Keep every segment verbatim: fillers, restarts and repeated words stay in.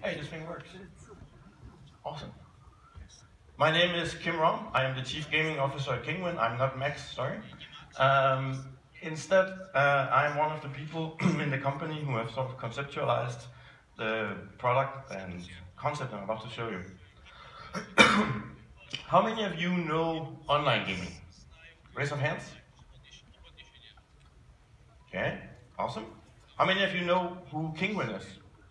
Hey, this thing works. Awesome. My name is Kim Rom. I am the Chief Gaming Officer at Kingwin. I'm not Max, sorry. Um, instead, uh, I'm one of the people in the company who have sort of conceptualized the product and concept I'm about to show you. How many of you know online gaming? Raise of hands. Okay, awesome. How many of you know who Kingwin is?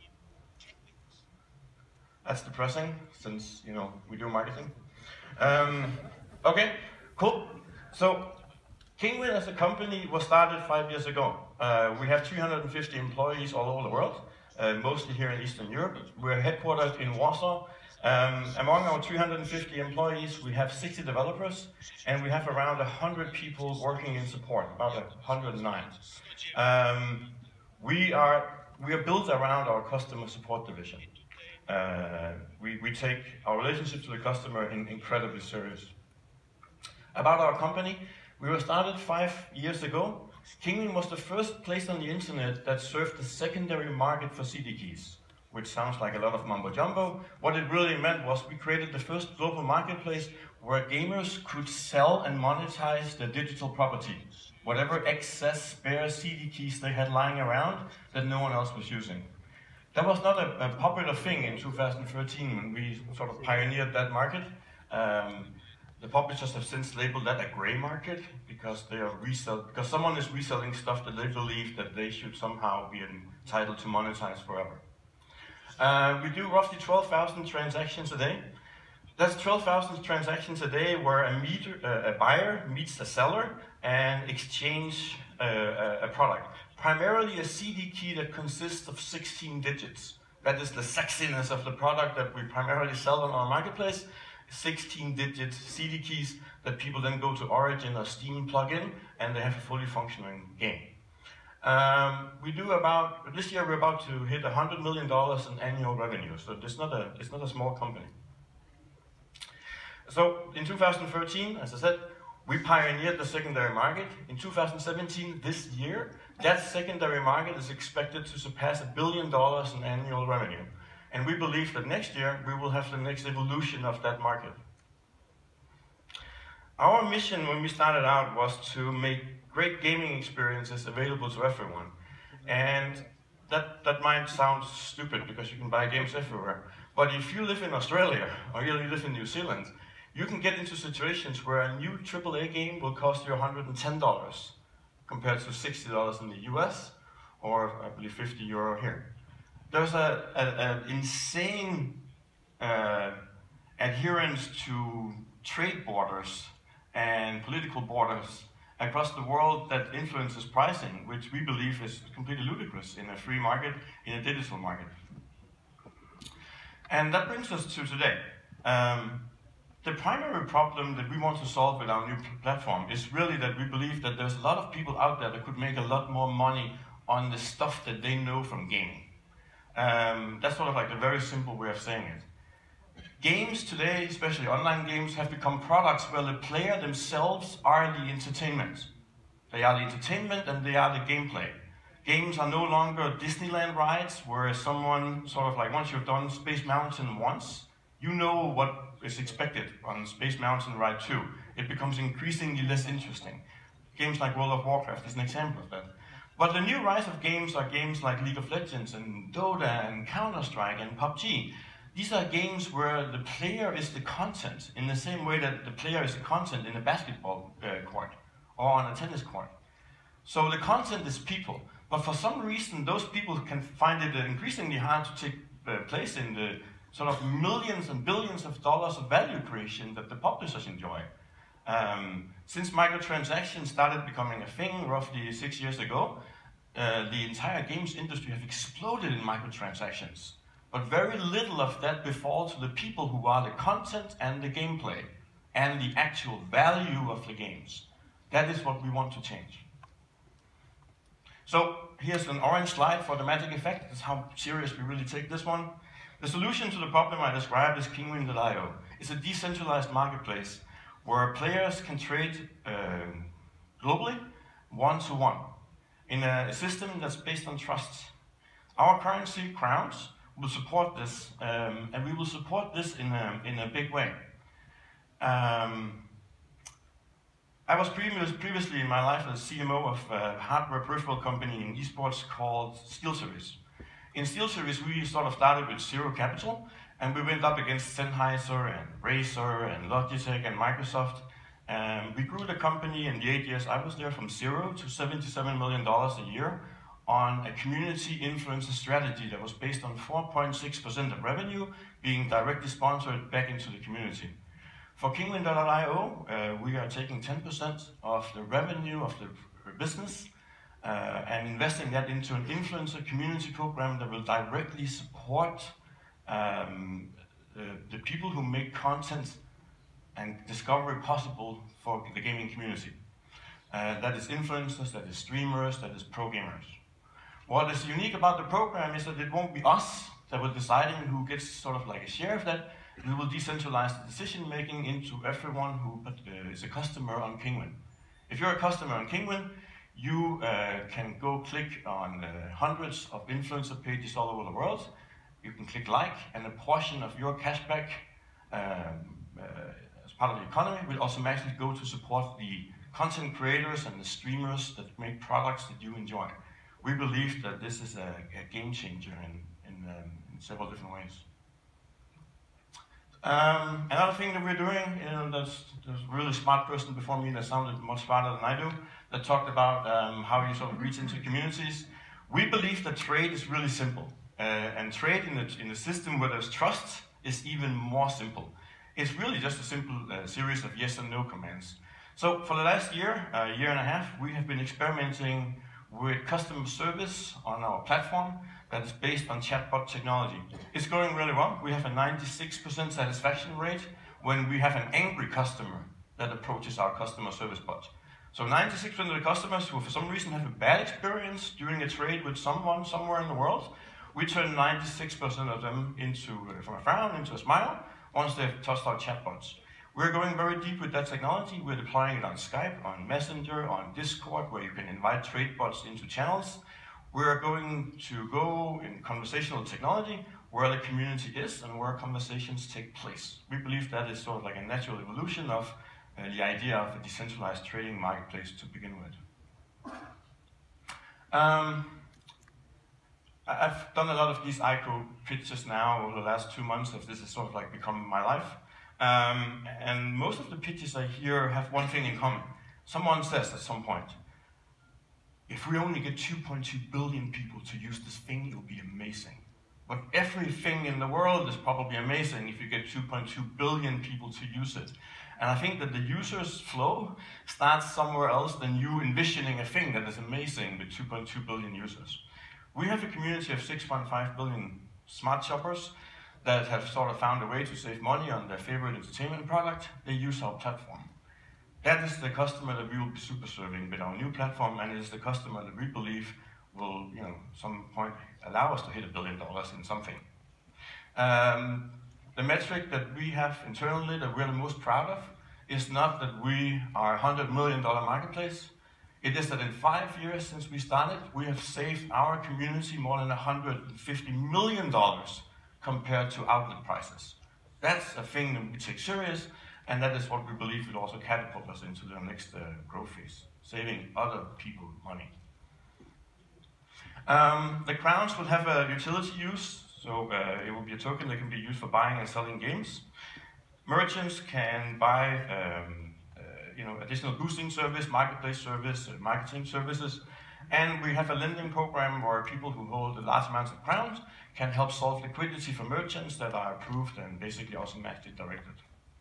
That's depressing, since, you know, we do marketing. Um, okay, cool. So, Kingwin as a company was started five years ago. Uh, we have three hundred fifty employees all over the world, uh, mostly here in Eastern Europe. We're headquartered in Warsaw. Um, among our three hundred fifty employees, we have sixty developers, and we have around one hundred people working in support, about one hundred nine. Um, we are we are built around our customer support division. Uh, we, we take our relationship to the customer in, incredibly serious. About our company, we were started five years ago. Kingwin was the first place on the internet that served the secondary market for C D keys, which sounds like a lot of mumbo jumbo. What it really meant was we created the first global marketplace where gamers could sell and monetize their digital property, whatever excess spare C D keys they had lying around that no one else was using. That was not a, a popular thing in two thousand thirteen when we sort of pioneered that market. Um, the publishers have since labeled that a gray market because they are resell because someone is reselling stuff that they believe that they should somehow be entitled to monetize forever. Uh, we do roughly twelve thousand transactions a day. That's twelve thousand transactions a day where a, meter, uh, a buyer meets a seller and exchange uh, a, a product. Primarily a C D key that consists of sixteen digits. That is the sexiness of the product that we primarily sell on our marketplace. sixteen digit C D keys that people then go to Origin or Steam plug in, and they have a fully functioning game. Um, we do about, this year we're about to hit one hundred million dollars in annual revenue, so it's not a, it's not a small company. So in two thousand thirteen, as I said, we pioneered the secondary market. In two thousand seventeen, this year, that secondary market is expected to surpass a billion dollars in annual revenue. And we believe that next year, we will have the next evolution of that market. Our mission when we started out was to make great gaming experiences available to everyone. And that, that might sound stupid because you can buy games everywhere. But if you live in Australia, or you live in New Zealand, you can get into situations where a new triple A game will cost you one hundred ten dollars compared to sixty dollars in the U S, or I believe fifty euro here. There's an insane uh, adherence to trade borders and political borders across the world that influences pricing, which we believe is completely ludicrous in a free market, in a digital market. And that brings us to today. Um, The primary problem that we want to solve with our new platform is really that we believe that there's a lot of people out there that could make a lot more money on the stuff that they know from gaming. Um, that's sort of like a very simple way of saying it. Games today, especially online games, have become products where the player themselves are the entertainment. They are the entertainment and they are the gameplay. Games are no longer Disneyland rides where someone sort of like, once you've done Space Mountain once, you know what is expected on Space Mountain Ride two. It becomes increasingly less interesting. Games like World of Warcraft is an example of that. But the new rise of games are games like League of Legends and Dota and Counter-Strike and P U B G. These are games where the player is the content in the same way that the player is the content in a basketball uh, court or on a tennis court. So the content is people, but for some reason those people can find it increasingly hard to take uh, place in the sort of millions and billions of dollars of value creation that the publishers enjoy. Um, since microtransactions started becoming a thing roughly six years ago, uh, the entire games industry have exploded in microtransactions. But very little of that befalls to the people who are the content and the gameplay and the actual value of the games. That is what we want to change. So here's an orange slide for the magic effect. That's how serious we really take this one. The solution to the problem I described is Kingwin dot i o. It's a decentralized marketplace where players can trade uh, globally, one-to-one, in a system that's based on trust. Our currency, crowns, will support this, um, and we will support this in a, in a big way. Um, I was previous, previously in my life a C M O of a hardware peripheral company in esports called SteelSeries. In SteelSeries, we sort of started with zero capital, and we went up against Sennheiser and Razer and Logitech and Microsoft. Um, we grew the company in the eight years I was there from zero to seventy-seven million dollars a year on a community influencer strategy that was based on four point six percent of revenue being directly sponsored back into the community. For Kingwin dot i o, uh, we are taking ten percent of the revenue of the business uh, and investing that into an influencer community program that will directly support um, the, the people who make content and discovery possible for the gaming community. Uh, that is influencers, that is streamers, that is pro gamers. What is unique about the program is that it won't be us that will deciding who gets sort of like a share of that. We will decentralize the decision making into everyone who uh, is a customer on Kingwin. If you're a customer on Kingwin, you uh, can go click on uh, hundreds of influencer pages all over the world. You can click like, and a portion of your cashback um, uh, as part of the economy will automatically go to support the content creators and the streamers that make products that you enjoy. We believe that this is a, a game changer in, in, um, in several different ways. Um, another thing that we're doing, you know, there's, there's a really smart person before me that sounded much smarter than I do, that talked about um, how you sort of reach into communities. We believe that trade is really simple, uh, and trade in the, in a system where there's trust is even more simple. It's really just a simple uh, series of yes and no commands. So for the last year, a uh, year and a half, we have been experimenting with customer service on our platform that is based on chatbot technology. It's going really well. We have a ninety-six percent satisfaction rate when we have an angry customer that approaches our customer service bot. So ninety-six percent of the customers who for some reason have a bad experience during a trade with someone somewhere in the world, we turn ninety-six percent of them into, uh, from a frown into a smile once they've touched our chatbots. We're going very deep with that technology. We're deploying it on Skype, on Messenger, on Discord, where you can invite trade bots into channels. We're going to go in conversational technology where the community is and where conversations take place. We believe that is sort of like a natural evolution of uh, the idea of a decentralized trading marketplace to begin with. Um, I've done a lot of these I C O pitches now over the last two months, as this has sort of like become my life. Um, and most of the pitches I hear have one thing in common. Someone says at some point, if we only get two point two billion people to use this thing, it'll be amazing. But everything in the world is probably amazing if you get two point two billion people to use it. And I think that the user's flow starts somewhere else than you envisioning a thing that is amazing with two point two billion users. We have a community of six point five billion smart shoppers that have sort of found a way to save money on their favorite entertainment product. They use our platform. That is the customer that we will be super serving with our new platform, and it is the customer that we believe will, you know, some point allow us to hit a billion dollars in something. Um, the metric that we have internally that we're the most proud of is not that we are a hundred million dollar marketplace. It is that in five years since we started, we have saved our community more than one hundred fifty million dollars compared to outlet prices. That's a thing that we take serious, and that is what we believe will also catapult us into the next uh, growth phase, saving other people money. Um, the crowns will have a utility use, so uh, it will be a token that can be used for buying and selling games. Merchants can buy um, uh, you know, additional boosting service, marketplace service, uh, marketing services, and we have a lending program where people who hold large amounts of crowns can help solve liquidity for merchants that are approved and basically automatically directed.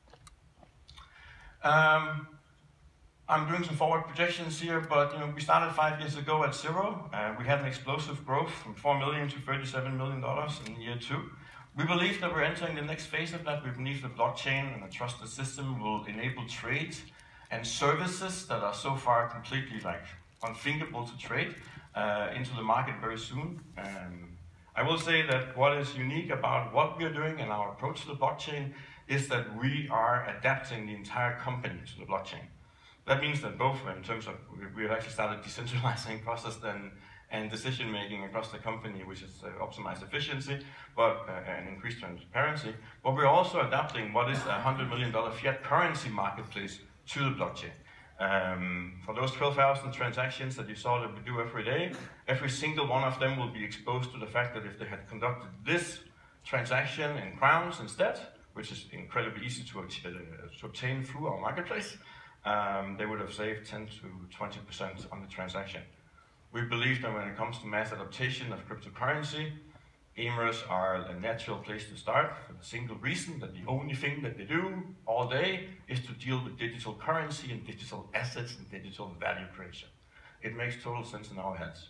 Um, I'm doing some forward projections here, but you know, we started five years ago at zero. Uh, we had an explosive growth from four million to thirty-seven million dollars in year two. We believe that we're entering the next phase of that. We believe the blockchain and a trusted system will enable trade and services that are so far completely like unthinkable to trade uh, into the market very soon. Um, I will say that what is unique about what we are doing and our approach to the blockchain is that we are adapting the entire company to the blockchain. That means that both in terms of, we have actually started decentralizing process than and decision making across the company, which is uh, optimized efficiency, but uh, and increased transparency. But we're also adapting what is a one hundred million dollar fiat currency marketplace to the blockchain. Um, for those twelve thousand transactions that you saw that we do every day, every single one of them will be exposed to the fact that if they had conducted this transaction in crowns instead, which is incredibly easy to, uh, to obtain through our marketplace, um, they would have saved ten to twenty percent on the transaction. We believe that when it comes to mass adaptation of cryptocurrency, gamers are a natural place to start for the single reason that the only thing that they do all day is to deal with digital currency and digital assets and digital value creation. It makes total sense in our heads.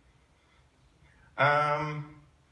Um,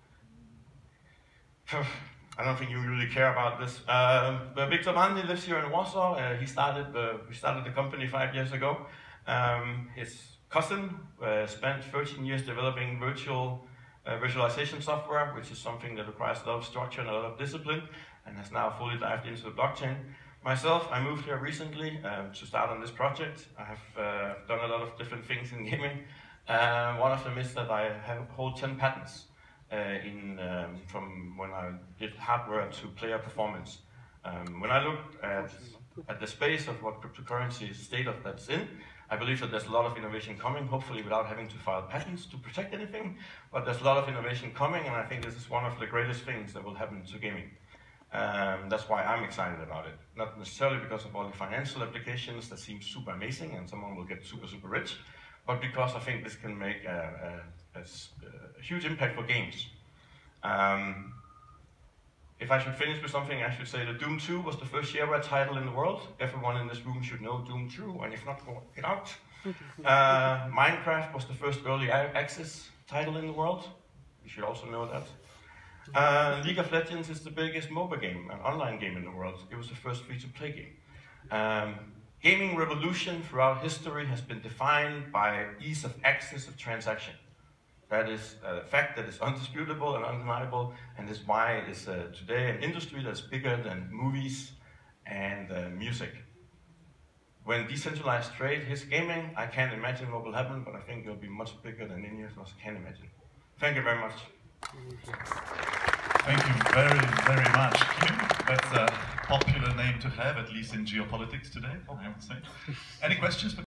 I don't think you really care about this. Uh, but Victor Mandy lives here in Warsaw. Uh, he started, uh, we started the company five years ago. Um, his cousin uh, spent thirteen years developing virtual uh, visualization software, which is something that requires a lot of structure and a lot of discipline, and has now fully dived into the blockchain. Myself, I moved here recently um, to start on this project. I have uh, done a lot of different things in gaming. Uh, one of them is that I have hold ten patents uh, in, um, from when I did hardware to player performance. Um, when I looked at, at the space of what cryptocurrency state of that's in, I believe that there's a lot of innovation coming, hopefully without having to file patents to protect anything, but there's a lot of innovation coming, and I think this is one of the greatest things that will happen to gaming. Um, that's why I'm excited about it. Not necessarily because of all the financial applications that seem super amazing and someone will get super, super rich, but because I think this can make a, a, a, a huge impact for games. Um, If I should finish with something, I should say that Doom two was the first shareware title in the world. Everyone in this room should know Doom two, and if not, go get out. Uh, Minecraft was the first early access title in the world. You should also know that. Uh, League of Legends is the biggest MOBA game, an online game in the world. It was the first free-to-play game. Um, gaming revolution throughout history has been defined by ease of access of transaction. That is a fact that is undisputable and undeniable, and is why it is uh, today an industry that's bigger than movies and uh, music. When decentralized trade hits gaming, I can't imagine what will happen, but I think it'll be much bigger than any of us can imagine. Thank you very much. Thank you very, very much, Kim. That's a popular name to have, at least in geopolitics today, I would say. Any questions?